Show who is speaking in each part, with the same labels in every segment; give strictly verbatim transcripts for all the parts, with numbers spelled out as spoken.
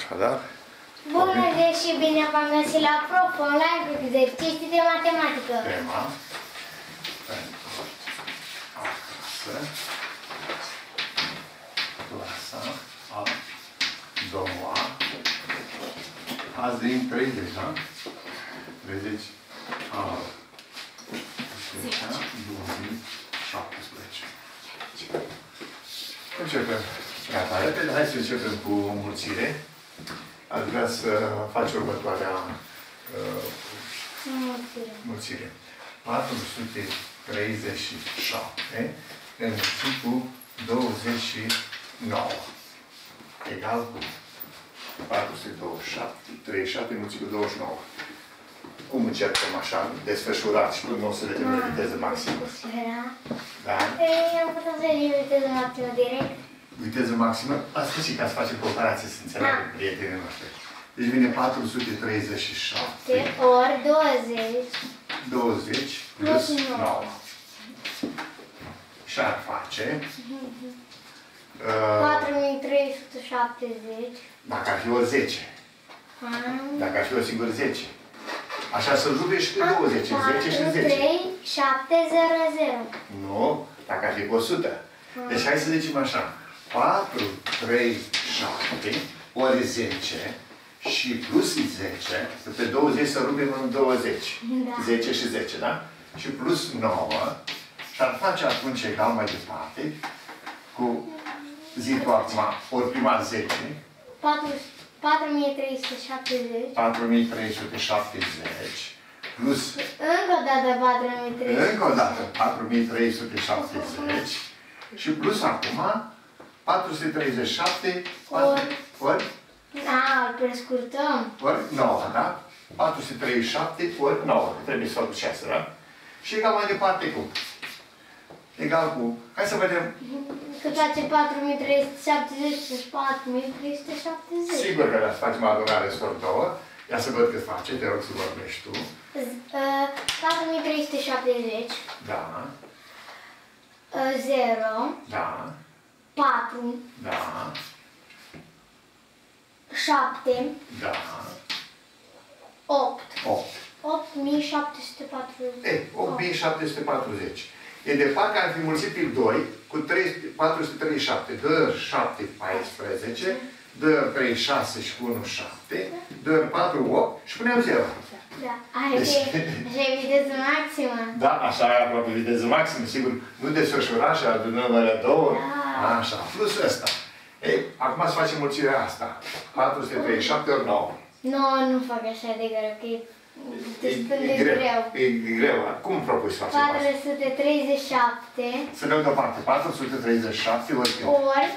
Speaker 1: Așadar...
Speaker 2: Bună zi și bine v-am găsit la Prof Online cu exerciții de matematică.
Speaker 1: Tema pentru acasă, clasa a doua, azi din treizeci, da? treizeci a zecea două mii șaptesprezece. Începem. Gata, repede, hai să începem cu mulțire. Aș vrea să faci următoarea uh,
Speaker 2: Mulțire.
Speaker 1: mulțire. patru sute treizeci și șapte înmulțit cu douăzeci și nouă. Egal cu patru sute treizeci și șapte înmulțit cu douăzeci și nouă. Cum încercăm așa, desfășurat și cum o să vedem la viteză maximă? Da?
Speaker 2: Ei, am putut să vedem viteză maximă direct.
Speaker 1: Viteză maximă? Asta și ca să facem comparație, să înțelegem prietenii noștri. Deci vine patru sute treizeci și șapte
Speaker 2: ori douăzeci.
Speaker 1: douăzeci plus nouă. Și ar face...
Speaker 2: patru mii trei sute șaptezeci.
Speaker 1: Dacă ar fi ori zece. Dacă ar fi o singură zece. Așa să rupe și cu douăzeci. zece și zece.
Speaker 2: patru trei șapte zero zero.
Speaker 1: Nu, dacă ar fi cu o sută. Deci hai să zicem așa. patru, trei, șapte ori zece și plus zece, că pe douăzeci să rupem în douăzeci.
Speaker 2: Da.
Speaker 1: zece și zece, da? Și plus nouă. Și ar face atunci egal mai departe cu zi tu acum, ori prima zece.
Speaker 2: patru mii trei sute șaptezeci.
Speaker 1: patru mii trei sute șaptezeci. Plus...
Speaker 2: Încă o dată patru mii trei sute.
Speaker 1: Încă o dată patru mii trei sute șaptezeci. Și plus acum patru sute treizeci și șapte ori... ori?
Speaker 2: Da, îl prescurtăm.
Speaker 1: Ori nouă, da? patru sute treizeci și șapte ori nouă. Trebuie să fac șase, da? Și egal mai departe cu? Egal cu... Hai să vedem.
Speaker 2: Cât face patru mii trei sute șaptezeci plus patru mii trei sute șaptezeci.
Speaker 1: Sigur că să facem adunare scor două. Ia să văd cât face, te rog să vorbești tu.
Speaker 2: patru mii trei sute șaptezeci.
Speaker 1: Da.
Speaker 2: zero.
Speaker 1: Da.
Speaker 2: patru.
Speaker 1: Da.
Speaker 2: șapte.
Speaker 1: Da.
Speaker 2: opt.
Speaker 1: opt.
Speaker 2: opt mii șapte sute patruzeci.
Speaker 1: E, opt mii șapte sute patruzeci. E de parcă am fi mulțiplit doi cu patru sute treizeci și șapte. doi ori șapte, paisprezece. doi ori trei, șase și unu, șapte. doi ori patru, opt. Și puneam zero.
Speaker 2: Da. Așa e viteză maximă.
Speaker 1: Da, așa e aproape viteză maximă. Sigur, nu desfășura și adunăm alea două.
Speaker 2: Da.
Speaker 1: Așa. Plus ăsta. Ei, acum să facem mulțirea asta. patru sute treizeci și șapte ori nouă.
Speaker 2: Nu, nu fac așa de greu, că e destul de
Speaker 1: E greu.
Speaker 2: greu.
Speaker 1: E greu. Cum propui să facem asta?
Speaker 2: patru sute treizeci și șapte.
Speaker 1: Să dăm deoparte. patru sute treizeci și șapte ori
Speaker 2: ori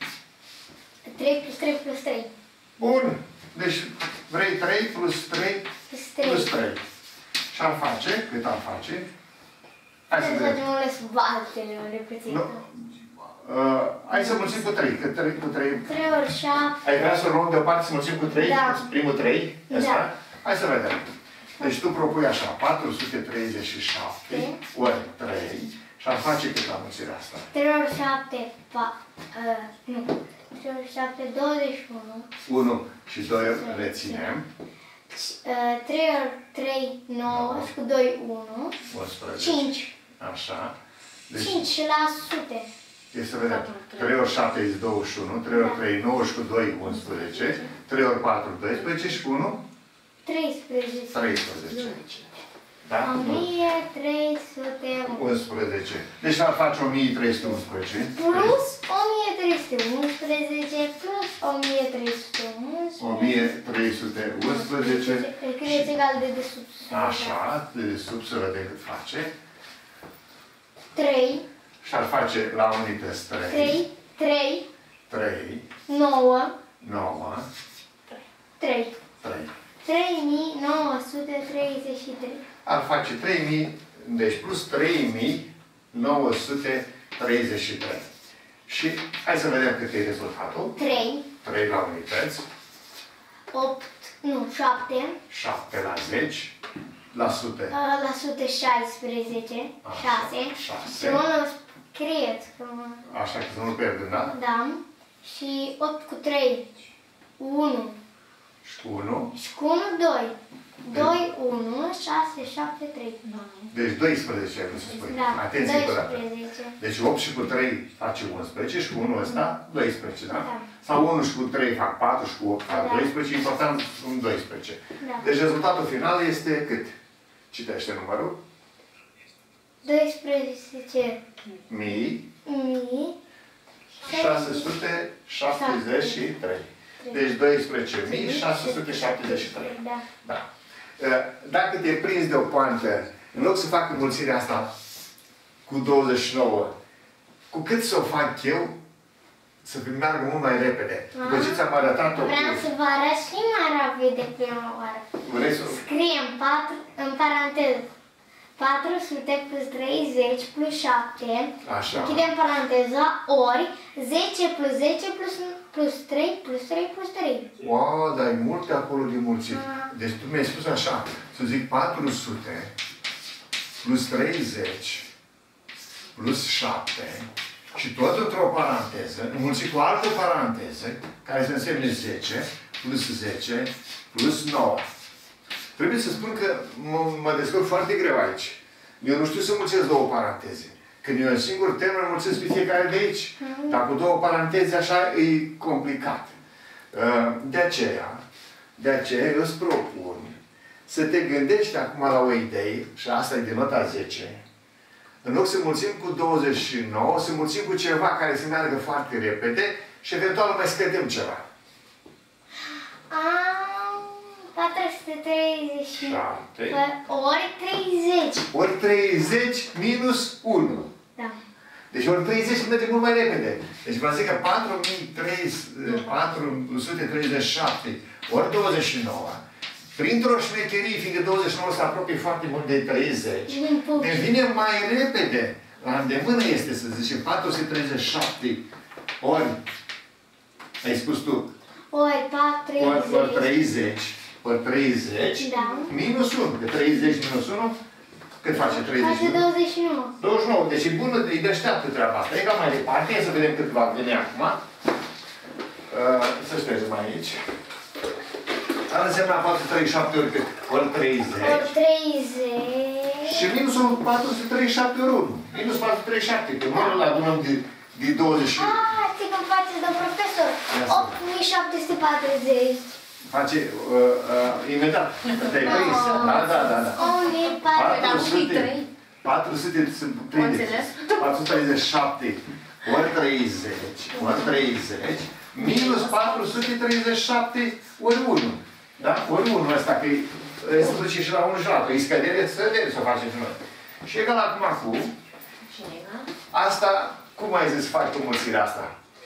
Speaker 2: trei plus trei plus trei.
Speaker 1: Bun. Deci vrei trei plus trei
Speaker 2: Plus trei.
Speaker 1: plus trei. Și am face? Cât am face? Hai să
Speaker 2: Să
Speaker 1: vedem.
Speaker 2: facem unele sub altele, unele puțin.
Speaker 1: Nu. Uh, hai să mulțim cu trei. Că trei cu trei.
Speaker 2: trei ori șapte.
Speaker 1: Ai vrea să luăm deoparte să mulțim cu trei?
Speaker 2: Da.
Speaker 1: Primul trei? Asta?
Speaker 2: Da.
Speaker 1: Hai să vedem. Deci tu propui așa. patru sute treizeci și șapte ori trei. Și am face cât la mulțirea asta?
Speaker 2: trei ori șapte, pa, uh, nu, trei ori șapte, douăzeci și unu.
Speaker 1: unu și doi reținem.
Speaker 2: Uh, trei ori trei, nouă, și cu doi, unu.
Speaker 1: unsprezece.
Speaker 2: cinci.
Speaker 1: Așa. Deci,
Speaker 2: cinci la sute.
Speaker 1: e să vedem. trei ori șapte este douăzeci și unu. trei ori trei, nouă și cu doi, unsprezece. trei ori patru, doisprezece și cu unu?
Speaker 2: treisprezece.
Speaker 1: treisprezece. Da?
Speaker 2: o mie trei sute
Speaker 1: unsprezece. Deci ar face o mie trei sute unsprezece.
Speaker 2: plus o mie trei sute unsprezece plus o mie trei sute unsprezece.
Speaker 1: o mie trei sute unsprezece.
Speaker 2: Scrieți egal de desubt.
Speaker 1: Așa, de sub să vedem cât face.
Speaker 2: trei.
Speaker 1: Și ar face la unități trei.
Speaker 2: trei. trei.
Speaker 1: trei.
Speaker 2: nouă.
Speaker 1: nouă.
Speaker 2: trei.
Speaker 1: trei.
Speaker 2: trei mii nouă sute treizeci și trei.
Speaker 1: Ar face trei mii, deci plus trei mii nouă sute treizeci și trei. Și hai să vedem cât e rezultatul.
Speaker 2: trei.
Speaker 1: trei la unități.
Speaker 2: opt. Nu, șapte.
Speaker 1: șapte la zece. La sute.
Speaker 2: La sute șaisprezece. șase.
Speaker 1: șase.
Speaker 2: Și unul scrieți.
Speaker 1: Așa că să nu pierdem, da?
Speaker 2: Da. Și opt cu trei. unu.
Speaker 1: cu unu.
Speaker 2: Și cu unu, doi. doi, unu, șase, șapte, trei.
Speaker 1: Deci doisprezece, nu se spune.
Speaker 2: Da,
Speaker 1: Atenție încă o dată.
Speaker 2: doisprezece.
Speaker 1: Deci opt și cu trei face unsprezece și cu unu ăsta doisprezece, da?
Speaker 2: Da.
Speaker 1: Sau unu și cu trei fac patru și cu opt fac
Speaker 2: Da.
Speaker 1: doisprezece, important sunt doisprezece.
Speaker 2: Da.
Speaker 1: Deci rezultatul final este cât? Citește numărul.
Speaker 2: doisprezece
Speaker 1: Mii
Speaker 2: mii
Speaker 1: șase sute șaptezeci și trei. Deci doisprezece mii șase sute șaptezeci și trei.
Speaker 2: Da.
Speaker 1: Da. Dacă te prinzi de o poantă, în loc să fac înmulțirea asta cu douăzeci și nouă, cu cât să o fac eu, să meargă mult mai repede. După ce ți-am arătat-o.
Speaker 2: Vreau să vă arăt și mai rapid de prima oară.
Speaker 1: Vrei să...
Speaker 2: Scriem patru, în paranteză. patru sute plus treizeci plus șapte.
Speaker 1: Așa.
Speaker 2: Închidem paranteza. Ori zece plus zece plus, plus trei plus trei plus trei.
Speaker 1: Wow, dar e multe acolo de mulțit.
Speaker 2: Ah.
Speaker 1: Deci tu mi-ai spus așa, să zic patru sute plus treizeci plus șapte și tot într-o paranteză, înmulțit cu altă paranteză, care se însemne zece plus zece plus nouă. Trebuie să spun că mă descurc foarte greu aici. Eu nu știu să mulțesc două paranteze. Când e un singur termen, mulțesc pe fiecare de aici. Dar cu două paranteze așa e complicat. De aceea, de aceea eu îți propun să te gândești acum la o idee, și asta e de nota zece, în loc să mulțim cu douăzeci și nouă, să mulțim cu ceva care să meargă foarte repede și eventual mai scădem ceva.
Speaker 2: Am patru sute treizeci și
Speaker 1: șapte.
Speaker 2: ori treizeci.
Speaker 1: Ori treizeci minus unu.
Speaker 2: Da.
Speaker 1: Deci ori treizeci merge mult mai repede. Deci vă zic că patru sute treizeci și șapte ori douăzeci și nouă, printr-o șmecherie, fiindcă douăzeci și nouă se apropie foarte mult de treizeci, devine mai repede. La îndemână este să zice patru sute treizeci și șapte ori, ai spus tu,
Speaker 2: Ori patru,
Speaker 1: ori, ori treizeci, ori treizeci,
Speaker 2: da.
Speaker 1: minus unu. De treizeci minus unu, cât face treizeci?
Speaker 2: Face douăzeci și nouă.
Speaker 1: douăzeci și nouă. Deci e bună, e deșteaptă treaba asta. E cam mai departe. Să vedem cât va veni acum. Uh, să ștergem aici. Ar însemna patru sute treizeci și șapte ori cât? Ori treizeci.
Speaker 2: Ori treizeci.
Speaker 1: Și minusul patru sute treizeci și șapte ori unu. Minus patru sute treizeci și șapte. Că nu îl adunăm de, de douăzeci.
Speaker 2: Ah, știi cum faceți, domn profesor? opt mii șapte sute patruzeci.
Speaker 1: Face uh, uh, imediat. Te-ai prins. Da, da, da. da.
Speaker 2: opt mii patru sute.
Speaker 1: patru sute treizeci și șapte ori treizeci ori treizeci minus patru sute treizeci și șapte ori unu. Da? Ori unu ăsta, că se duce și la unu și la altul. E scădere, scădere să o facem și noi. Și egal acum cu asta, cum ai zis, faci tu mulțirea asta?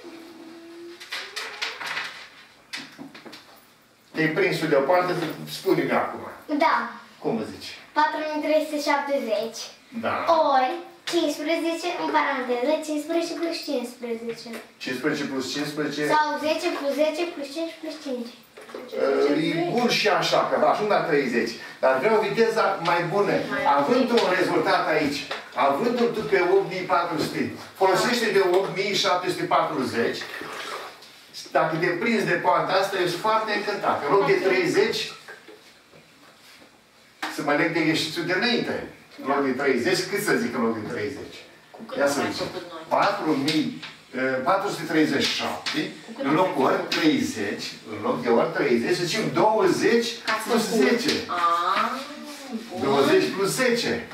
Speaker 1: Te-ai prins de o parte, spune-mi acum.
Speaker 2: Da.
Speaker 1: Cum îți zici?
Speaker 2: patru mii trei sute șaptezeci.
Speaker 1: Da.
Speaker 2: Ori cincisprezece, în paranteză, cincisprezece plus cincisprezece.
Speaker 1: cincisprezece plus cincisprezece.
Speaker 2: Sau zece plus zece plus cinci plus cinci.
Speaker 1: E bun și așa, că ajung la treizeci. Dar vreau viteza mai bună. Având un rezultat aici, avându-l tu pe opt mii patru sute, folosește de opt mii șapte sute patruzeci. Dacă te prinzi de poanta asta, ești foarte încântat. În loc de treizeci, să mă leg de ieșițul de înainte. În loc de treizeci, cât să zic în loc de treizeci? Ia să zic. patru sute treizeci și șapte, în loc de ori treizeci, în loc de ori treizeci, să zicem douăzeci plus zece. douăzeci plus zece.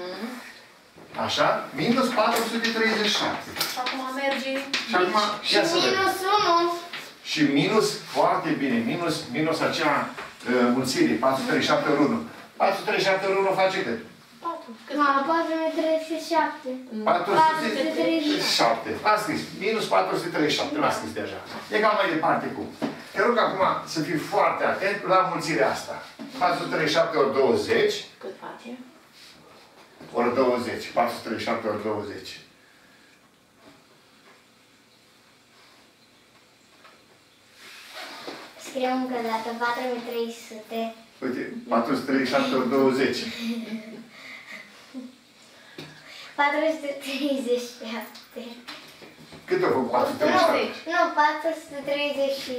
Speaker 1: Așa? Minus patru sute treizeci și șapte.
Speaker 3: Și acum merge...
Speaker 1: Și acum,
Speaker 2: Și
Speaker 1: ia să vedem.
Speaker 2: minus unu.
Speaker 1: Și minus, foarte bine, minus, minus acea uh, mulțire, patru sute treizeci și șapte ori unu. patru sute treizeci și șapte ori unu face cât?
Speaker 3: patru.
Speaker 2: Da, patru mii trei sute șapte.
Speaker 1: patru sute treizeci și șapte. L-am scris. Minus patru sute treizeci și șapte. L-am scris deja. E cam mai departe cum. Te rog acum să fii foarte atent la mulțirea asta. patru sute treizeci și șapte ori douăzeci.
Speaker 3: Cât face?
Speaker 1: Ori douăzeci. patru sute treizeci și șapte ori douăzeci.
Speaker 2: Scriem încă o dată, patru mii trei sute.
Speaker 1: Uite, patru sute treizeci și șapte ori douăzeci.
Speaker 2: patru sute treizeci și șapte.
Speaker 1: Cât a făcut patru sute treizeci și șapte?
Speaker 2: Nu, patru sute treizeci și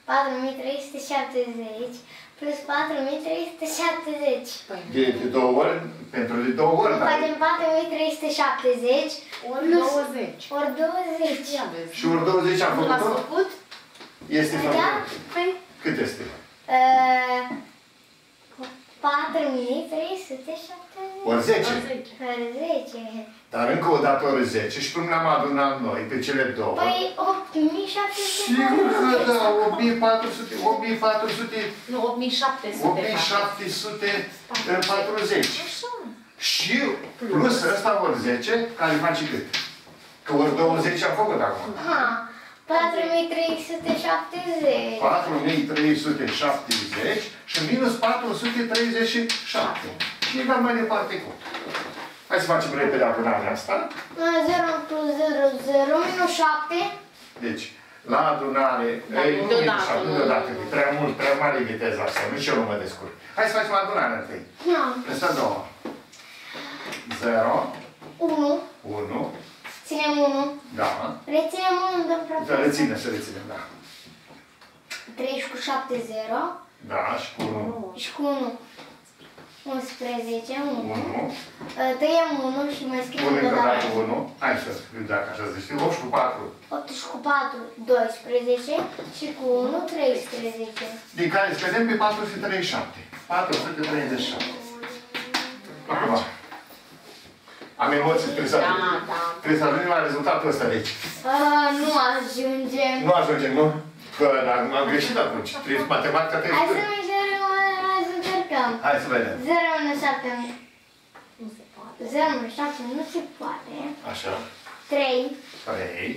Speaker 2: patru mii trei sute șaptezeci plus patru mii trei sute șaptezeci.
Speaker 1: De, de două ori, pentru de două ori.
Speaker 2: Nu facem patru mii trei sute șaptezeci
Speaker 3: ori douăzeci.
Speaker 2: Ori douăzeci.
Speaker 1: Și ori douăzeci am
Speaker 3: Nu l-ați
Speaker 1: făcut-o?
Speaker 3: făcut?
Speaker 1: Este
Speaker 2: Da?
Speaker 1: făcut.
Speaker 3: Păi,
Speaker 1: Cât este?
Speaker 2: Uh, patru mii trei sute șaptezeci.
Speaker 1: Ori zece.
Speaker 3: douăzeci.
Speaker 2: Ori zece.
Speaker 1: Dar încă o dată ori zece și cum le-am adunat noi pe cele două.
Speaker 2: Păi opt mii șapte sute.
Speaker 1: Sigur că da, opt mii patru sute, opt mii patru sute,
Speaker 3: Nu, opt mii șapte sute.
Speaker 1: opt mii șapte sute patruzeci.
Speaker 3: Așa.
Speaker 1: Și plus ăsta ori zece, care face cât? Că ori douăzeci am făcut acum.
Speaker 2: Ha, patru mii trei sute șaptezeci.
Speaker 1: patru mii trei sute șaptezeci și minus patru sute treizeci și șapte. Și egal mai departe cu. Hai să facem repede adunarea asta.
Speaker 2: zero plus zero, zero minus șapte.
Speaker 1: Deci, la adunare,
Speaker 3: Da,
Speaker 1: ei, nu
Speaker 3: deodată,
Speaker 1: minus șapte,
Speaker 3: nu.
Speaker 1: deodată, e prea mult, prea mare viteza asta, nici eu nu mă descurc. Hai să facem adunarea întâi.
Speaker 2: Da.
Speaker 1: Asta două. zero,
Speaker 2: unu.
Speaker 1: unu,
Speaker 2: Ținem unu.
Speaker 1: da.
Speaker 2: Reținem unu, dăm
Speaker 1: Să
Speaker 2: profesor.
Speaker 1: reținem, să reținem, da.
Speaker 2: trei cu șapte, zero.
Speaker 1: Da, și cu unu.
Speaker 2: Și cu unu. unsprezece, unu.
Speaker 1: unu.
Speaker 2: Tăiem unu și mai scriem
Speaker 1: Pune
Speaker 2: încă
Speaker 1: încă
Speaker 2: o
Speaker 1: o
Speaker 2: dată.
Speaker 1: dată unu. Hai să scriu dacă așa zici. opt și cu patru.
Speaker 2: opt și cu patru, doisprezece. Și cu unu, treisprezece.
Speaker 1: Din care scădem pe patru sute treizeci și șapte. patru sute treizeci și șapte. Acum. Am emoții, trebuie să,
Speaker 3: Da, da.
Speaker 1: trebuie să ajungem la rezultatul ăsta, deci.
Speaker 2: Uh, nu ajungem.
Speaker 1: Nu ajungem, nu? Că dar am greșit atunci. Trebuie matematica trebuie
Speaker 2: Hai
Speaker 1: să
Speaker 2: să mai încercăm, hai să încercăm.
Speaker 1: Hai să vedem.
Speaker 2: zero minus șapte,
Speaker 3: Nu se poate.
Speaker 2: zero minus șapte nu se poate.
Speaker 1: Așa.
Speaker 2: trei.
Speaker 1: trei.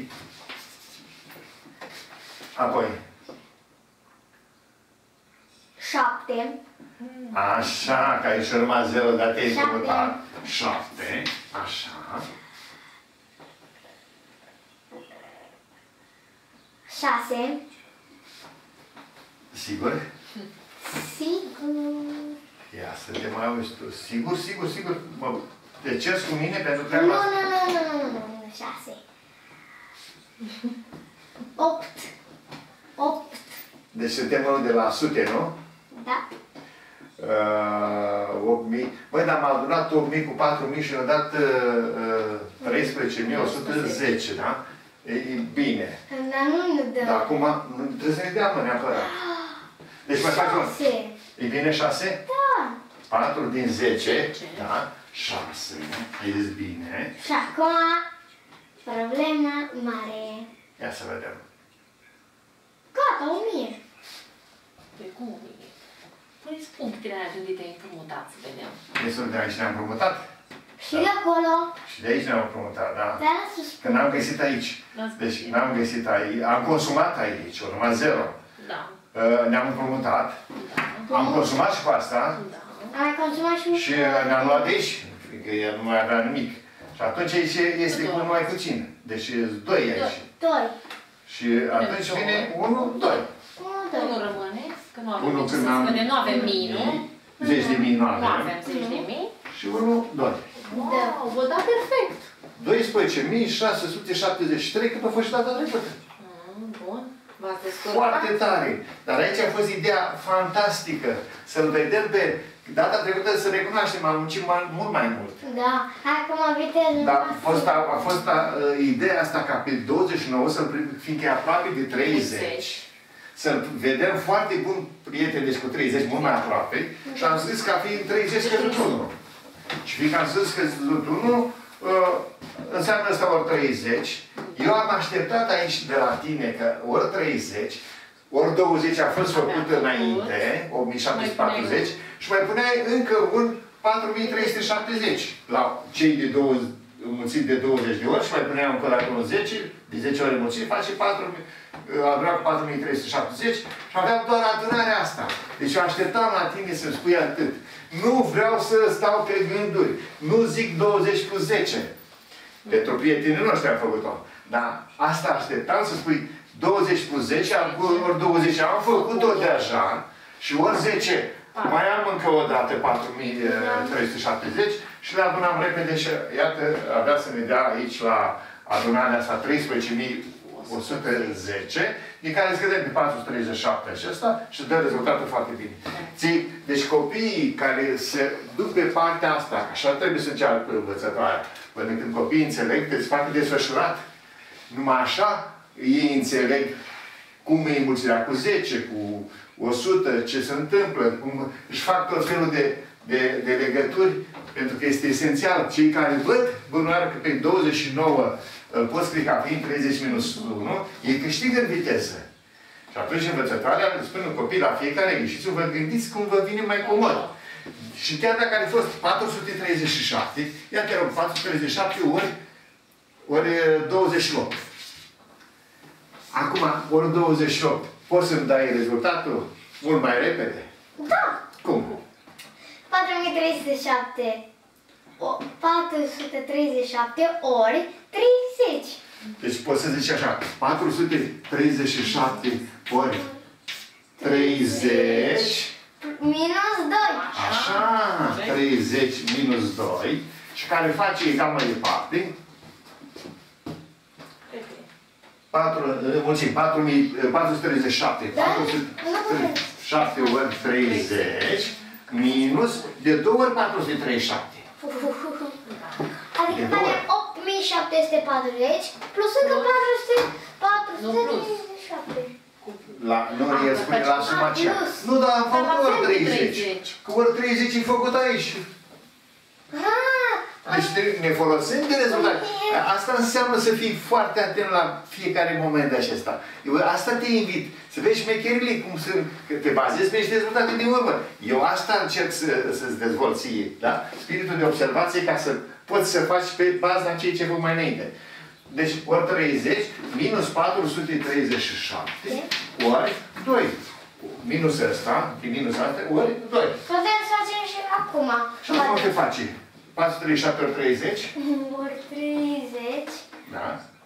Speaker 1: Apoi.
Speaker 2: șapte.
Speaker 1: Așa, că ai și rămas zero, dar te-ai
Speaker 2: Șapte.
Speaker 1: căutat. șapte. Așa.
Speaker 2: șase.
Speaker 1: Sigur?
Speaker 2: Sigur.
Speaker 1: Ia să te mai auzi tu. Sigur, sigur, sigur. Mă, te ceri cu mine pentru
Speaker 2: Nu,
Speaker 1: treaba
Speaker 2: nu,
Speaker 1: asta?
Speaker 2: nu, nu, nu, nu, nu, șase. opt. opt.
Speaker 1: Deci suntem unul de la sute, nu?
Speaker 2: Da.
Speaker 1: Uh, opt mii. Băi, dar m-am adunat opt mii cu patru mii și mi-a dat uh, treisprezece mii o sută zece, da? E, e bine.
Speaker 2: Dar nu ne dă.
Speaker 1: Dar acum nu trebuie să ne dea, mă, neapărat. Deci mai facem.
Speaker 2: șase.
Speaker 1: E bine șase?
Speaker 2: Da.
Speaker 1: patru din zece,
Speaker 3: zece.
Speaker 1: da? șase. E bine.
Speaker 2: Și acum, problema mare.
Speaker 1: Ia să vedem.
Speaker 2: Gata, o mie.
Speaker 3: Păi cum o mie? Păi spun câtele alea de unde te-ai împrumutat, să vedem.
Speaker 1: Deci de aici ne-am împrumutat.
Speaker 2: Și de acolo.
Speaker 1: Și de aici ne-am împrumutat, da?
Speaker 2: Dar sus.
Speaker 1: Că n-am găsit aici.
Speaker 3: N-ați
Speaker 1: Deci
Speaker 3: găsit.
Speaker 1: n-am găsit aici. Am consumat aici, o rămas zero.
Speaker 3: Da.
Speaker 1: Uh, Ne-am împrumutat.
Speaker 3: Da.
Speaker 1: Am consumat și pe asta.
Speaker 3: Da.
Speaker 2: Am mai consumat și
Speaker 1: Și uh, ne-am luat de aici. Fiindcă el nu mai avea nimic. Și atunci aici este
Speaker 3: Doi.
Speaker 1: cu mai puțin. Deci e doi aici.
Speaker 2: Doi.
Speaker 1: Și atunci vine unu, doi.
Speaker 2: Unu, doi.
Speaker 3: Unul rămâne, că nu avem
Speaker 1: Unul
Speaker 3: nici
Speaker 1: când
Speaker 3: să
Speaker 1: am-
Speaker 3: scădem, nu avem mii, nu?
Speaker 1: Zeci de mii nu
Speaker 3: Nu
Speaker 1: avem.
Speaker 3: avem zeci de mii.
Speaker 1: Și unu, doi.
Speaker 3: Wow, vă da perfect.
Speaker 1: doisprezece mii șase sute șaptezeci și trei, cât a fost și data trecută.
Speaker 3: Mm, Bun. V-ați descurcat?
Speaker 1: Foarte tare. Dar aici a fost ideea fantastică. Să-l vedem pe data trecută, să recunoaștem, am muncit mai, mult mai mult.
Speaker 2: Da. Acum viteză.
Speaker 1: Dar a fost, a, a fost a, ideea asta ca pe douăzeci și nouă, să-l prim- fiindcă e aproape de treizeci, să-l vedem foarte bun prieten, deci cu treizeci, mult mai aproape, și am zis ca fiind treizeci scăzut unu. Și fiindcă am zis că scăzut unu, uh, înseamnă asta ori treizeci. Eu am așteptat aici de la tine că ori treizeci, ori douăzeci a fost făcut înainte, opt mii șapte sute patruzeci, și mai puneai încă un patru mii trei sute șaptezeci la cei de douăzeci, înmulțit de douăzeci de ori și mai puneai încă la zece, de zece ori înmulțit, face patru mii, adunat cu patru mii trei sute șaptezeci și aveam doar adunarea asta. Deci eu așteptam la tine să-mi spui atât. Nu vreau să stau pe gânduri. Nu zic douăzeci plus zece. Pentru prietenii noștri am făcut-o. Dar asta așteptam să spui douăzeci plus zece, ori douăzeci. Am făcut-o deja. Și ori zece. Mai am încă o dată patru mii trei sute șaptezeci și le adunam repede și iată, avea să ne dea aici la adunarea asta treisprezece mii o sută zece, din care scădem pe patru sute treizeci și șapte acesta și dă rezultatul foarte bine. Ții? Deci copiii care se duc pe partea asta, așa trebuie să încearcă învățătoarea, până când copiii înțeleg, trebuie să facă desfășurat. Numai așa ei înțeleg cum e înmulțirea cu zece, cu o sută, ce se întâmplă, cum își fac tot felul de, de, de legături, pentru că este esențial. Cei care văd bănuiară că pe douăzeci și nouă pot scrie ca fiind treizeci minus unu, ei câștigă în viteză. Și atunci învățătoarea îți spune un copil la fiecare, ieșiți-vă, vă gândiți cum vă vine mai comod. Și chiar dacă ar fi fost patru sute treizeci și șapte, ia te rog, patru sute treizeci și șapte ori, ori douăzeci și opt. Acum, ori douăzeci și opt, poți să-mi dai rezultatul mult mai repede?
Speaker 2: Da!
Speaker 1: Cum?
Speaker 2: patru mii trei sute șapte. patru sute treizeci și șapte ori treizeci.
Speaker 1: Deci poți să zici așa, patru sute treizeci și șapte ori treizeci.
Speaker 2: Minus doi.
Speaker 1: Așa, treizeci minus doi. Și care face egal mai departe. Mulțim, patru sute treizeci și șapte. patru sute treizeci și șapte ori treizeci minus de două ori patru sute treizeci și șapte.
Speaker 2: Adică facem opt mii șapte sute patruzeci plus încă patru sute treizeci și șapte.
Speaker 1: La, nu, el spune la suma aceea. Nu, dar am făcut ori treizeci. Că ori treizeci e făcut aici. Deci ne folosim de rezultat. Asta înseamnă să fii foarte atent la fiecare moment de acesta. Eu asta te invit. Să vezi șmecherile cum sunt, că te bazezi pe niște rezultate din urmă. Eu asta încerc să, să-ți dezvolt ție. Da? Spiritul de observație ca să poți să faci pe baza ceea ce făcut mai înainte. Deci ori treizeci minus patru sute treizeci și șapte ori doi. Minus ăsta, minus asta, ori doi.
Speaker 2: Putem să facem și acum.
Speaker 1: Și acum te face? patru sute treizeci și șapte ori treizeci.
Speaker 2: Ori treizeci.
Speaker 1: Da.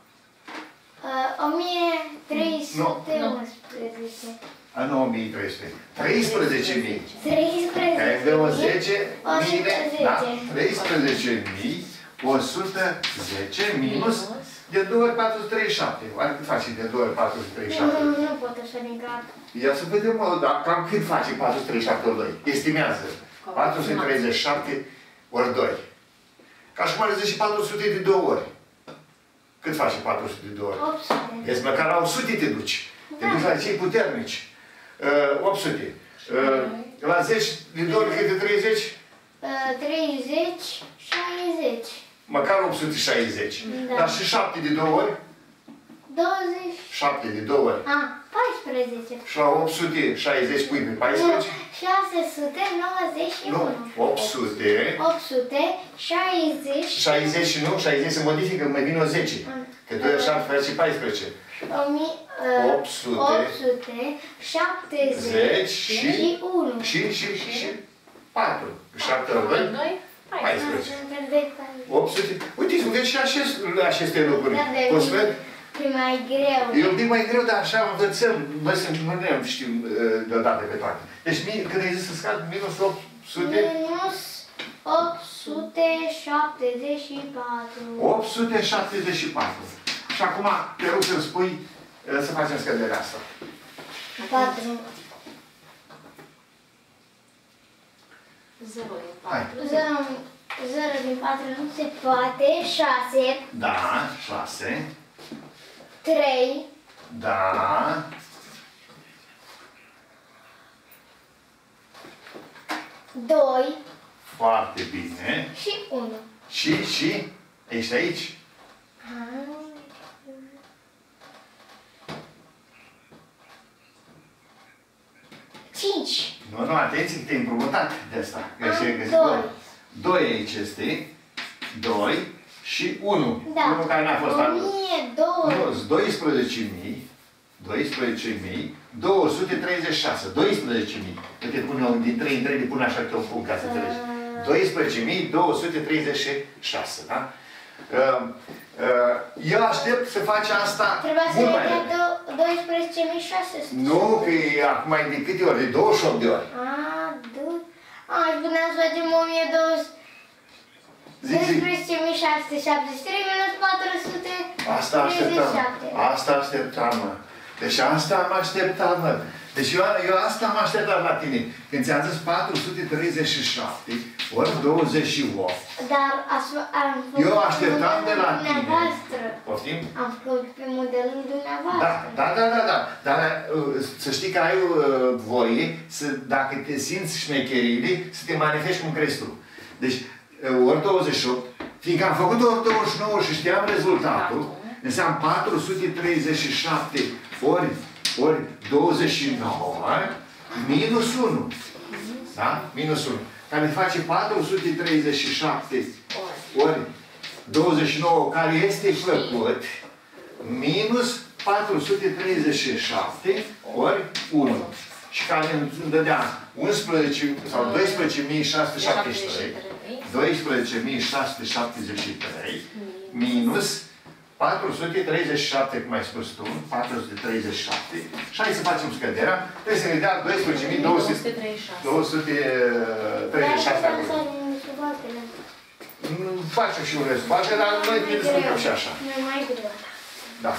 Speaker 2: o mie trei sute unsprezece.
Speaker 1: A, nu, o mie trei sute. treisprezece mii.
Speaker 2: treisprezece.
Speaker 1: Care dă o zece mii. Da? treisprezece mii o sută zece minus de două ori patru sute treizeci și șapte. Oare cât face de două ori patru sute treizeci și șapte?
Speaker 2: Nu, nu pot așa din cap.
Speaker 1: Ia să vedem, mă, dar cam cât face patru sute treizeci și șapte ori doi? Estimează. patru sute treizeci și șapte ori doi. Ca și cum ar zice patru sute de două ori. Cât face patru sute de două ori?
Speaker 2: opt sute.
Speaker 1: Deci măcar la opt sute te duci. Te duci la cei puternici. Uh, opt sute. Uh, la zece de două ori cât de treizeci?
Speaker 2: Uh, treizeci, șaizeci.
Speaker 1: Măcar opt sute șaizeci.
Speaker 2: Da.
Speaker 1: Dar și șapte de două ori?
Speaker 2: douăzeci.
Speaker 1: șapte de două ori.
Speaker 2: Ah, paisprezece.
Speaker 1: Și la opt sute șaizeci pui pe paisprezece?
Speaker 2: șase sute nouăzeci și unu.
Speaker 1: Nu, opt sute.
Speaker 2: opt sute șaizeci.
Speaker 1: șaizeci și nu, șaizeci se modifică, mai vine o zece. Că doi ori șapte face paisprezece. opt sute
Speaker 2: șaptezeci și unu.
Speaker 1: Și, și, și, și patru. șapte ori doi? paisprezece. opt sute. Uite, vezi și aceste lucruri. Poți să
Speaker 2: E mai greu.
Speaker 1: E un pic mai greu, dar așa învățăm. Noi nu știm deodată pe toate. Deci, când ai zis să scad, minus opt sute?
Speaker 2: Minus opt sute șaptezeci și patru.
Speaker 1: opt sute șaptezeci și patru. Și acum te rog să-mi spui să facem scăderea asta.
Speaker 2: patru. zero din patru nu se poate. șase.
Speaker 1: Da, șase.
Speaker 2: trei.
Speaker 1: Da.
Speaker 2: doi.
Speaker 1: Foarte bine.
Speaker 2: Și unu.
Speaker 1: Și, și, ești aici.
Speaker 2: cinci.
Speaker 1: Nu, nu, atenție că te-ai împrumutat de asta.
Speaker 2: doi.
Speaker 1: doi aici este. doi și unu.
Speaker 2: Da.
Speaker 1: unu care n-a fost
Speaker 2: o mie doi.
Speaker 1: Nu, doisprezece mii. doisprezece mii două sute treizeci și șase. doisprezece mii. Că te pune un din trei în trei, te pune așa pe un punct ca să înțelegi. doisprezece mii două sute treizeci și șase. Da? Uh, uh, eu aștept să faci asta
Speaker 2: Trebuia să
Speaker 1: mult
Speaker 2: le
Speaker 1: mai
Speaker 2: dea
Speaker 1: repede.
Speaker 2: doisprezece mii șase sute.
Speaker 1: Nu, că e acum e de câte ori? De douăzeci și opt de ori.
Speaker 2: A, du... Aș putea să facem o mie două sute. doisprezece mii șase sute șaptezeci și trei minus patru sute
Speaker 1: Asta așteptam.
Speaker 2: treizeci și șapte.
Speaker 1: Asta așteptam, mă. Deci asta am așteptat, mă. Deci eu, eu asta am așteptat la tine. Când ți-am zis patru sute treizeci și șapte ori douăzeci și opt.
Speaker 2: Dar am făcut
Speaker 1: Eu așteptam de la tine.
Speaker 2: Poftim? Am făcut pe modelul dumneavoastră.
Speaker 1: Da, da, da, da, da. Dar să știi că ai uh, voie, să, dacă te simți șmecherile, să te manifesti cum crezi tu. Deci, uh, ori douăzeci și opt, fiindcă am făcut ori douăzeci și nouă și știam rezultatul, înseamnă patru sute treizeci și șapte ori, ori douăzeci și nouă, minus unu. Da? Minus unu. Care face patru sute treizeci și șapte ori douăzeci și nouă, care este făcut, minus patru sute treizeci și șapte ori unu. Și care îmi dădea unsprezece sau doisprezece mii șase sute șaptezeci și trei. doisprezece mii șase sute șaptezeci și trei minus patru sute treizeci și șapte, cum ai spus tu, patru sute treizeci și șapte. Și hai să facem scăderea. Trebuie să ne dea doisprezece mii două sute treizeci și șase. Facem și un rezultat, dar noi ne descurcăm și așa.
Speaker 2: Nu mai greu.
Speaker 1: Da.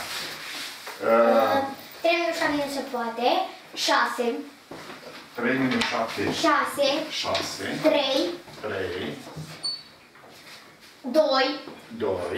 Speaker 2: trei minus șapte nu se poate. șase.
Speaker 1: trei minus șapte.
Speaker 2: șase.
Speaker 1: șase.
Speaker 2: trei.
Speaker 1: trei.
Speaker 2: doi.
Speaker 1: doi.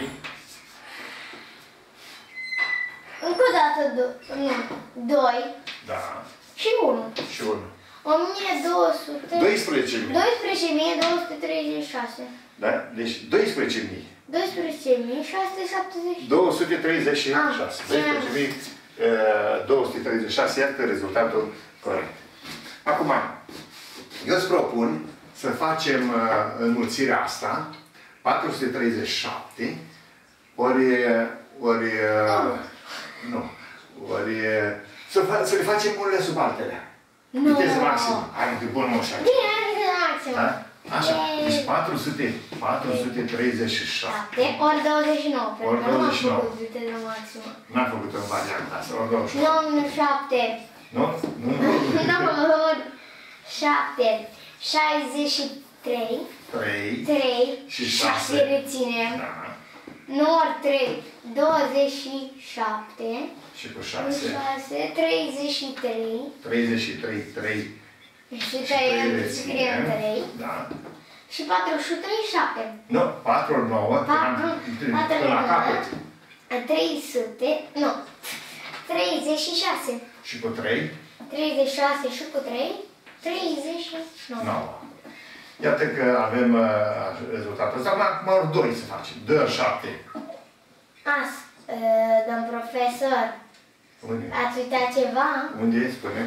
Speaker 2: Încă o dată nu. doi.
Speaker 1: Da.
Speaker 2: Și unu.
Speaker 1: Și unu.
Speaker 2: o mie două sute.
Speaker 1: doisprezece mii.
Speaker 2: doisprezece mii două sute treizeci și șase.
Speaker 1: Da? Deci doisprezece mii.
Speaker 2: doisprezece mii șase sute șaptezeci.
Speaker 1: două sute treizeci și șase. doisprezece mii două sute treizeci și șase. Iată rezultatul corect. Acum, eu îți propun să facem uh, înmulțirea asta. patru sute treizeci și șapte ori, ori, uh, nu, ori, să, să le facem unele sub altele.
Speaker 2: Nu.
Speaker 1: Viteză maximă. Hai, de bun moșa.
Speaker 2: Bine, hai viteză maximă.
Speaker 1: Da? Așa. Deci patru sute, patru sute treizeci și șapte.
Speaker 2: Ori douăzeci și nouă.
Speaker 1: Ori douăzeci și nouă.
Speaker 2: Nu am făcut viteză maximă.
Speaker 1: N-am făcut în varianta asta. Ori douăzeci și nouă.
Speaker 2: nouă minus șapte.
Speaker 1: Nu? Nu, nu.
Speaker 2: nouă ori șapte. șaizeci și trei.
Speaker 1: trei.
Speaker 2: trei.
Speaker 1: Și
Speaker 2: șase
Speaker 1: șase.
Speaker 2: reținem.
Speaker 1: Da.
Speaker 2: nouă ori trei. douăzeci și șapte.
Speaker 1: Și cu șase.
Speaker 2: șase. treizeci și trei.
Speaker 1: treizeci și trei. trei.
Speaker 2: Și trei. Scriem trei.
Speaker 1: Da.
Speaker 2: Și patru și treizeci și șapte.
Speaker 1: Nu, patru ori nouă.
Speaker 2: patru.
Speaker 1: Până la capăt.
Speaker 2: trei sute. Nu. treizeci și șase.
Speaker 1: Și cu trei.
Speaker 2: treizeci și șase și cu trei. treizeci și nouă.
Speaker 1: nouă. Iată că avem uh, rezultatul ăsta. Acum ori doi să facem. doi ori șapte.
Speaker 2: As, uh, domn profesor,
Speaker 1: Unde?
Speaker 2: ați uitat ceva?
Speaker 1: Unde? Spune.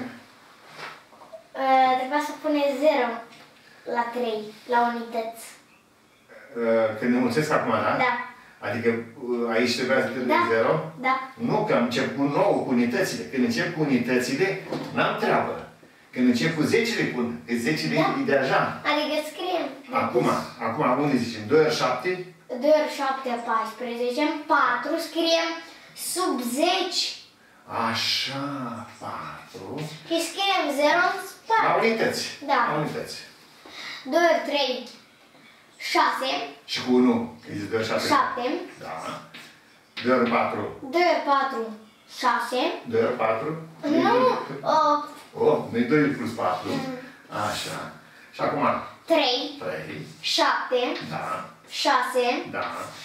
Speaker 2: Uh, trebuia să puneți zero la trei, la unități.
Speaker 1: Uh, când ne mulțesc acum, da?
Speaker 2: Da.
Speaker 1: Adică uh, aici trebuia să te
Speaker 2: Da.
Speaker 1: zero?
Speaker 2: Da.
Speaker 1: Nu, că am început nou cu unitățile. Când încep cu unitățile, n-am treabă. Când încep cu zecile, pun. Că zecile
Speaker 2: Da.
Speaker 1: e deja.
Speaker 2: Adică scriem.
Speaker 1: Acum, acum, unde zicem? doi ori șapte?
Speaker 2: doi ori șapte, paisprezece, patru, scriem sub zece.
Speaker 1: Așa, patru.
Speaker 2: Și scriem zero în
Speaker 1: La
Speaker 2: spate.
Speaker 1: unități.
Speaker 2: Da.
Speaker 1: La unități.
Speaker 2: doi ori trei, șase,
Speaker 1: Și cu unu. Că zici doi ori șapte.
Speaker 2: șapte,
Speaker 1: Da. doi ori patru.
Speaker 2: doi ori patru, șase,
Speaker 1: doi ori patru.
Speaker 2: nu, opt,
Speaker 1: Oh, nu-i doi plus patru. Așa. Și acum,
Speaker 2: trei,
Speaker 1: trei.
Speaker 2: șapte,
Speaker 1: Da.
Speaker 2: șase,
Speaker 1: Da.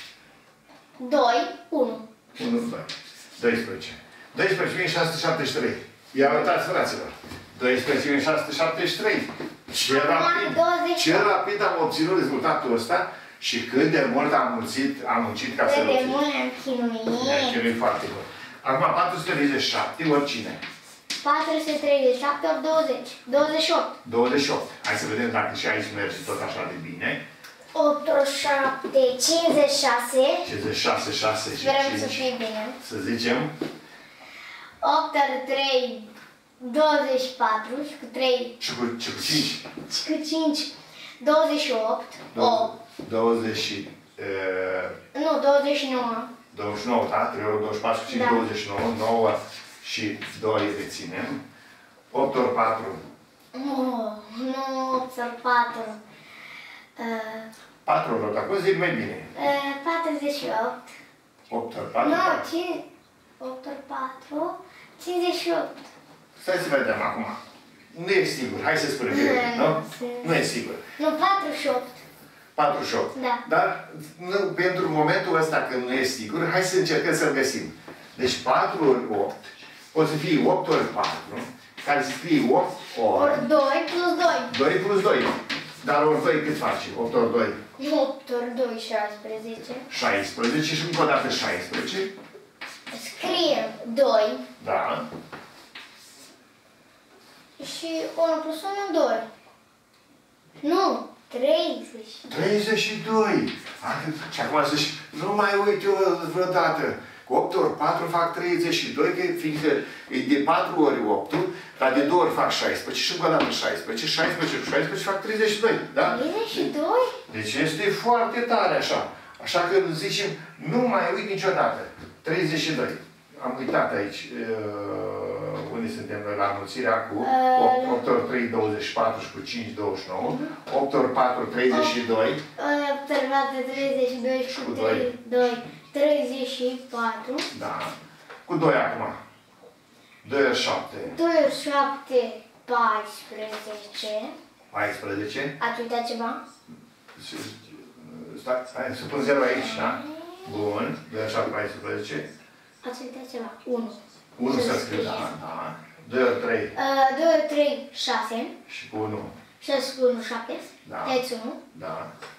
Speaker 2: doi, unu.
Speaker 1: unu, doi. doisprezece. doisprezece mii șase sute șaptezeci și trei. Ia uitați, fraților. doisprezece mii șase sute șaptezeci și trei. Ce rapid,
Speaker 2: douăzeci.
Speaker 1: ce rapid am obținut rezultatul ăsta și cât de mult am muncit, am muncit ca să-l
Speaker 2: Cât de
Speaker 1: obțin.
Speaker 2: mult am
Speaker 1: Ne-a
Speaker 2: chinuit.
Speaker 1: chinuit foarte mult. Acum patru sute treizeci și șapte, oricine.
Speaker 2: patru sute treizeci și șapte ori douăzeci. douăzeci și opt.
Speaker 1: douăzeci și opt. Hai să vedem dacă și aici merge tot așa de bine.
Speaker 2: opt ori șapte, cincizeci și șase.
Speaker 1: cincizeci și șase, șase și
Speaker 2: Sperăm să
Speaker 1: cinci.
Speaker 2: fie bine.
Speaker 1: Să zicem.
Speaker 2: opt ori trei, douăzeci și patru. Și cu trei,
Speaker 1: Și cu, și cu cinci.
Speaker 2: și cu cinci, douăzeci și opt. opt.
Speaker 1: douăzeci și... Uh,
Speaker 2: Nu, douăzeci și nouă.
Speaker 1: douăzeci și nouă, da? trei ori douăzeci și patru, cinci,
Speaker 2: Da.
Speaker 1: douăzeci și nouă, nouă și doi reținem. opt ori patru.
Speaker 2: Nu, nu, opt ori patru. Uh,
Speaker 1: patru ori opt, acum zic mai bine.
Speaker 2: uh, patruzeci și opt.
Speaker 1: opt ori patru.
Speaker 2: Nu, cinci. opt ori patru, cincizeci și opt.
Speaker 1: Stai să vedem acum. Nu e sigur. Hai să spunem că e, nu? Nu e sigur.
Speaker 2: Nu, patruzeci și opt.
Speaker 1: patruzeci și opt.
Speaker 2: Da.
Speaker 1: Dar nu, pentru momentul ăsta când nu e sigur, hai să încercăm să-l găsim. Deci patru ori opt, o să fie opt ori patru, care să fie opt ori...
Speaker 2: Ori doi plus doi.
Speaker 1: doi plus doi. Dar ori doi cât face? opt ori doi?
Speaker 2: opt ori doi, șaisprezece.
Speaker 1: șaisprezece și încă o dată șaisprezece.
Speaker 2: Scriem doi.
Speaker 1: Da.
Speaker 2: Și unu plus unu, doi. Nu, treizeci.
Speaker 1: treizeci și doi. Și acum zici, nu mai uit eu vreodată. Cu opt ori patru fac treizeci și doi, că fiindcă e de patru ori opt, dar de două ori fac șaisprezece și încă o dată șaisprezece. șaisprezece și șaisprezece fac treizeci și doi. Da?
Speaker 2: treizeci și doi?
Speaker 1: Deci este foarte tare așa. Așa că zicem, nu mai uit niciodată. treizeci și doi. Am uitat aici uh, unde suntem noi la înmulțirea cu opt, opt ori trei, douăzeci și patru și cu cinci, douăzeci și nouă. opt ori patru, treizeci și doi.
Speaker 2: Observată treizeci și doi și cu doi, treizeci și patru.
Speaker 1: Da. Cu doi acum. doi ori șapte.
Speaker 2: doi ori șapte, paisprezece.
Speaker 1: paisprezece.
Speaker 2: Ați uitat ceva?
Speaker 1: Stai, hai să pun zero aici, da? Bun. doi ori șapte, paisprezece.
Speaker 2: Ați uitat ceva? unu.
Speaker 1: unu să scriu, da, da. doi ori trei.
Speaker 2: Uh, doi ori trei, șase.
Speaker 1: Și cu unu.
Speaker 2: șase cu unu, șapte.
Speaker 1: Da.
Speaker 2: Deci unu.
Speaker 1: Da.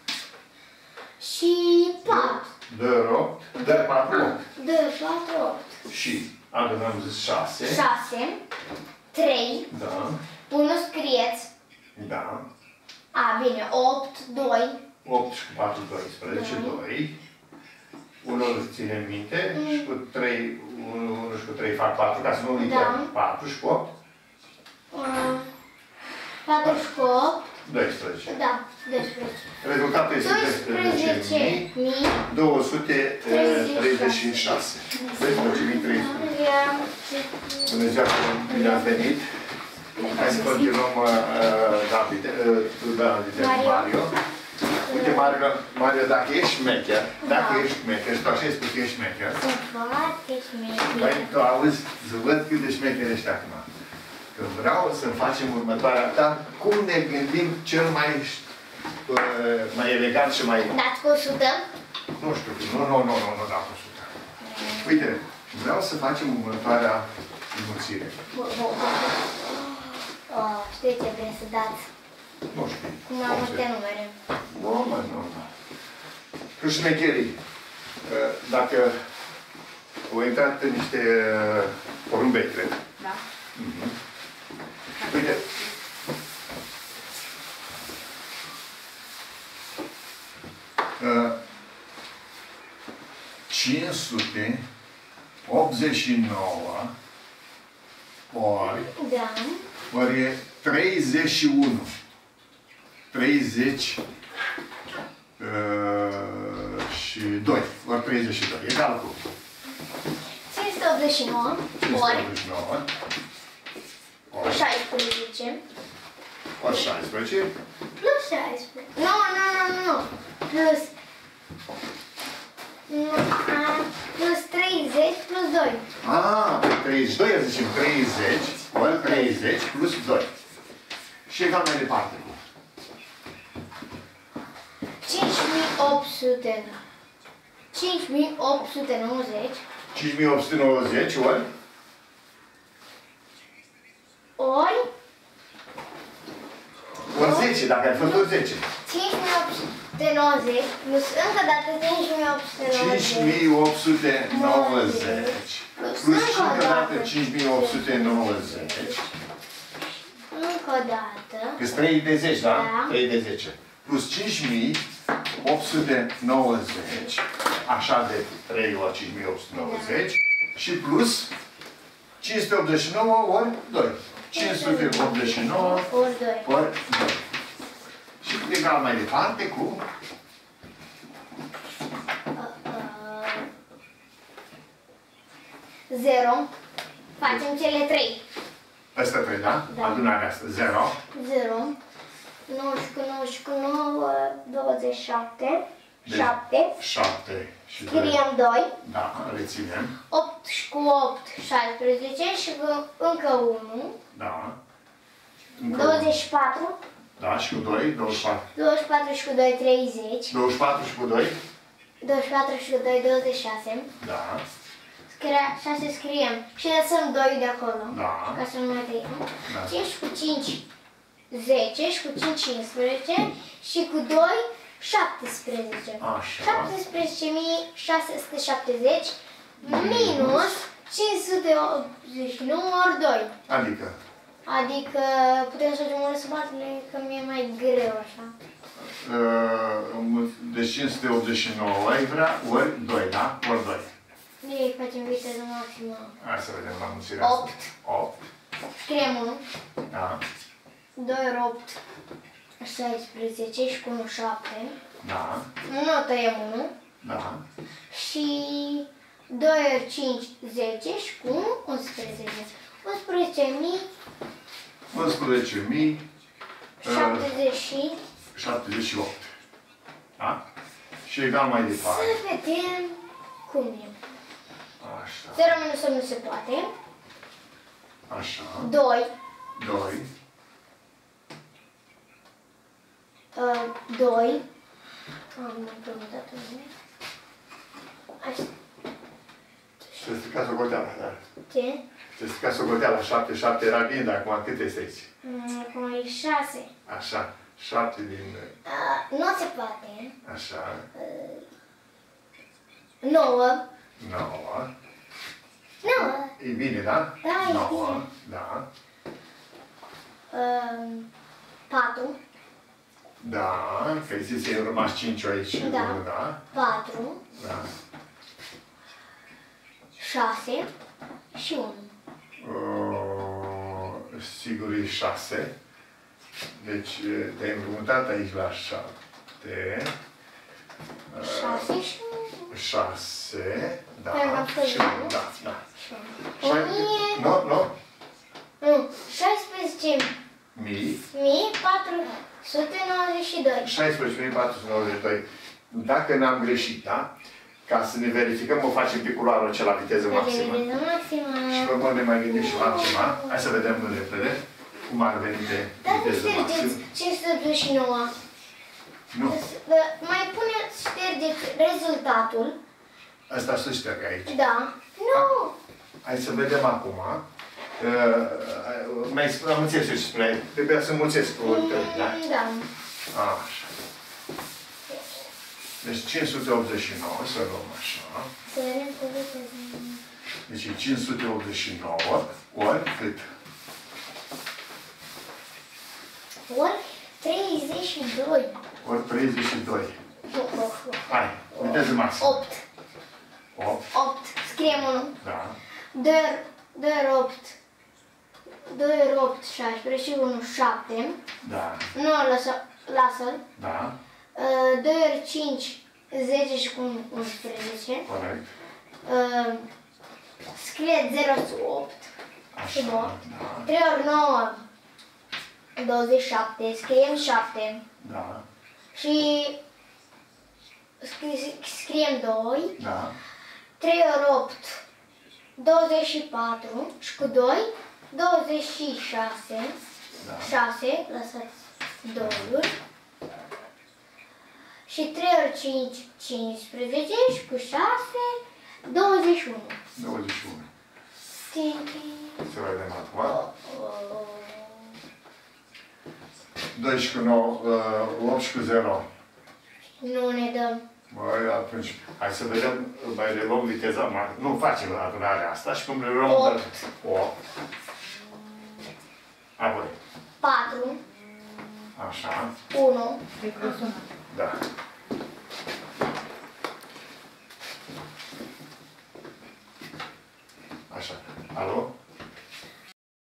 Speaker 2: Și patru.
Speaker 1: doi ori opt. doi ori patru, opt.
Speaker 2: doi ori patru, opt.
Speaker 1: Și adunăm zis șase.
Speaker 2: șase. trei.
Speaker 1: Da.
Speaker 2: unu scrieți.
Speaker 1: Da.
Speaker 2: A, bine. opt, doi.
Speaker 1: opt și cu patru, doisprezece, doi. unu îl ținem minte mm. și cu trei, unu, unu și cu trei fac patru, ca să nu uităm.
Speaker 2: Da.
Speaker 1: patru și cu opt.
Speaker 2: Uh, patru și cu opt.
Speaker 1: doisprezece.
Speaker 2: Da, doisprezece.
Speaker 1: Rezultatul este doisprezece mii două sute treizeci și șase. doisprezece mii trei sute. Bună ziua, bine ați venit. Hai să continuăm, David, Mario. Uite, Mario, Mario, dacă ești șmecher, dacă ești șmecher, și tu așa ai spus că ești șmecher.
Speaker 2: Sunt foarte șmecher.
Speaker 1: Păi, tu auzi, să văd cât de șmecher ești acum. Că vreau să facem următoarea ta, cum ne gândim cel mai, uh, mai elegant și mai...
Speaker 2: Dați cu o sută?
Speaker 1: Nu știu, nu, nu, nu, nu, nu dau cu o sută. Uite, vreau să facem următoarea înmulțire.
Speaker 2: Oh, știu ce vrei să dați.
Speaker 1: Nu știu.
Speaker 2: Cum am multe numere.
Speaker 1: Nu, mă, nu, nu. Cu șmecherii. Dacă au intrat în niște porumbei, cred.
Speaker 3: Da.
Speaker 1: Mm-hmm. Uite. cinci sute optzeci și nouă ori,
Speaker 2: Da.
Speaker 1: ori treizeci și unu. treizeci și doi. Ori treizeci și doi. Egal cu
Speaker 2: cinci sute optzeci și nouă ori
Speaker 1: cinci sute optzeci și nouă ori
Speaker 2: șaisprezece
Speaker 1: ori șaisprezece
Speaker 2: plus șaisprezece. Nu, nu, nu, nu, nu. Plus nu, a, plus treizeci plus doi.
Speaker 1: Ah, pe treizeci și doi, zicem treizeci ori treizeci plus doi. Și egal mai departe.
Speaker 2: cinci mii opt sute cinci mii opt sute nouăzeci
Speaker 1: cinci mii opt sute nouăzeci ori
Speaker 2: ori
Speaker 1: ori zece, dacă ai fost ori zece.
Speaker 2: cinci mii opt sute nouăzeci plus încă dată cinci mii opt sute nouăzeci.
Speaker 1: cinci mii opt sute nouăzeci plus și încă dată cinci mii opt sute nouăzeci.
Speaker 2: Încă o dată.
Speaker 1: Că-s trei de zece, da?
Speaker 2: Da.
Speaker 1: trei de zece. Plus cinci mii opt sute nouăzeci, așa de trei ori cinci mii opt sute nouăzeci, și plus cinci sute optzeci și nouă ori doi. cinci sute optzeci și nouă
Speaker 2: ori doi.
Speaker 1: ori doi. Și egal mai departe cu
Speaker 2: zero. Facem cele trei.
Speaker 1: astea trei, da?
Speaker 2: Da.
Speaker 1: Adunarea asta. zero.
Speaker 2: zero. nouăsprezece cu nouăsprezece cu nouă, douăzeci și șapte. șapte.
Speaker 1: șapte și doi.
Speaker 2: Scriem doi.
Speaker 1: Da, reținem.
Speaker 2: opt și cu opt, șaisprezece și cu încă unu.
Speaker 1: Da. Încă
Speaker 2: douăzeci și patru.
Speaker 1: unu. Da, și cu doi, douăzeci și patru.
Speaker 2: douăzeci și patru și cu doi, treizeci.
Speaker 1: douăzeci și patru și cu doi.
Speaker 2: douăzeci și patru și cu doi, douăzeci și șase.
Speaker 1: Da.
Speaker 2: șase scriem și lăsăm doi de acolo.
Speaker 1: Da.
Speaker 2: Ca să nu mai tăiem.
Speaker 1: Da.
Speaker 2: cinci cu cinci, zece și cu cinci, cincisprezece și cu doi, șaptesprezece.
Speaker 1: Așa.
Speaker 2: șaptesprezece mii șase sute șaptezeci minus cinci sute optzeci și nouă ori doi.
Speaker 1: Adică?
Speaker 2: Adică putem să facem o răsbatele, că mi-e mai greu așa.
Speaker 1: Deci cinci sute optzeci și nouă ai vrea ori doi, da? Ori doi.
Speaker 2: Ei, facem viteză maximă.
Speaker 1: Hai să vedem la mulțirea asta.
Speaker 2: opt.
Speaker 1: opt.
Speaker 2: Scriem unu.
Speaker 1: Da.
Speaker 2: doi ori opt, șaisprezece și cu unu, șapte.
Speaker 1: Da.
Speaker 2: Nu tăiem unu.
Speaker 1: Da.
Speaker 2: Și doi ori cinci, zece și cu unu, unsprezece. unsprezece mii
Speaker 1: unsprezece mii
Speaker 2: șaptezeci și opt.
Speaker 1: Da? Și egal mai departe.
Speaker 2: Să vedem cum e.
Speaker 1: Așa.
Speaker 2: zero minus opt nu se poate.
Speaker 1: Așa.
Speaker 2: doi.
Speaker 1: doi.
Speaker 2: Uh, doi. Am împrumutat un Așa.
Speaker 1: Și-a stricat socoteala, da.
Speaker 2: Ce?
Speaker 1: Și-a stricat socoteala. șapte, șapte era bine, dar acum cât este aici?
Speaker 2: Mm, Acum e șase.
Speaker 1: Așa. șapte din...
Speaker 2: Uh, nu se poate.
Speaker 1: Așa.
Speaker 2: Uh, nouă.
Speaker 1: nouă.
Speaker 2: nouă.
Speaker 1: E bine, da?
Speaker 2: Da, e
Speaker 1: nouă.
Speaker 2: bine.
Speaker 1: Da.
Speaker 2: Uh, patru.
Speaker 1: Da. Că îi zis, i-au rămas cinci aici.
Speaker 2: Da.
Speaker 1: unu, da.
Speaker 2: patru.
Speaker 1: Da.
Speaker 2: șase și unu.
Speaker 1: Uh, sigur e șase. Deci te-ai împrumutat aici la șapte.
Speaker 2: șase și unu.
Speaker 1: șase. Da.
Speaker 2: Păi, am făcut,
Speaker 1: Și
Speaker 2: nu?
Speaker 1: unu, da, da.
Speaker 2: o mie.
Speaker 1: Nu, nu.
Speaker 2: Nu. șaisprezece
Speaker 1: Mii.
Speaker 2: mii patru sute nouăzeci și doi.
Speaker 1: șaisprezece mii patru sute nouăzeci și doi. Dacă n-am greșit, da? Ca să ne verificăm, o facem pe culoarul acela viteză maximă.
Speaker 2: Viteză maximă.
Speaker 1: Și pe urmă ne mai gândim și la altceva. Hai să vedem în repede cum ar veni de
Speaker 2: Dar nu
Speaker 1: viteză maximă.
Speaker 2: ștergeți cinci sute optzeci și nouă.
Speaker 1: Nu.
Speaker 2: Mai puneți, ștergeți rezultatul.
Speaker 1: Asta să șterg aici.
Speaker 2: Da. Nu.
Speaker 1: Hai să vedem acum. Uh, mai spune, am înțeles ce spuneai. Trebuia să înmulțesc cu trei, da?
Speaker 2: Da.
Speaker 1: Așa. Deci cinci sute optzeci și nouă, să luăm așa.
Speaker 2: Să vedem cu viteză.
Speaker 1: Deci e cinci sute optzeci și nouă ori cât?
Speaker 2: Ori treizeci și doi.
Speaker 1: Ori treizeci și doi. Hai, viteză maximă.
Speaker 2: opt.
Speaker 1: opt.
Speaker 2: opt. Scriem unu.
Speaker 1: Da.
Speaker 2: doi ori opt. doi ori opt, șaisprezece și unu, șapte.
Speaker 1: Da.
Speaker 2: Nu, lasă-l.
Speaker 1: Da.
Speaker 2: doi ori cinci, zece și cu unu, unsprezece.
Speaker 1: Corect.
Speaker 2: Uh, scrie zero sub opt.
Speaker 1: Așa.
Speaker 2: Sub opt.
Speaker 1: Da.
Speaker 2: trei ori nouă, douăzeci și șapte. Scriem șapte.
Speaker 1: Da.
Speaker 2: Și scri, scriem doi.
Speaker 1: Da.
Speaker 2: trei ori opt, douăzeci și patru. Și cu doi, douăzeci și șase.
Speaker 1: Da.
Speaker 2: șase, lăsați doi. Și trei ori cinci, cincisprezece și cu șase, douăzeci și unu.
Speaker 1: douăzeci și unu.
Speaker 2: Tinti.
Speaker 1: Să vedem acum. doi și cu nouă, opt și cu zero.
Speaker 2: Nu ne dăm.
Speaker 1: Băi, atunci, hai să vedem, mai reluăm viteza mare. Nu facem adunarea asta și cum reluăm...
Speaker 2: opt.
Speaker 1: opt. Apoi.
Speaker 2: patru.
Speaker 1: Așa.
Speaker 2: unu.
Speaker 1: Da.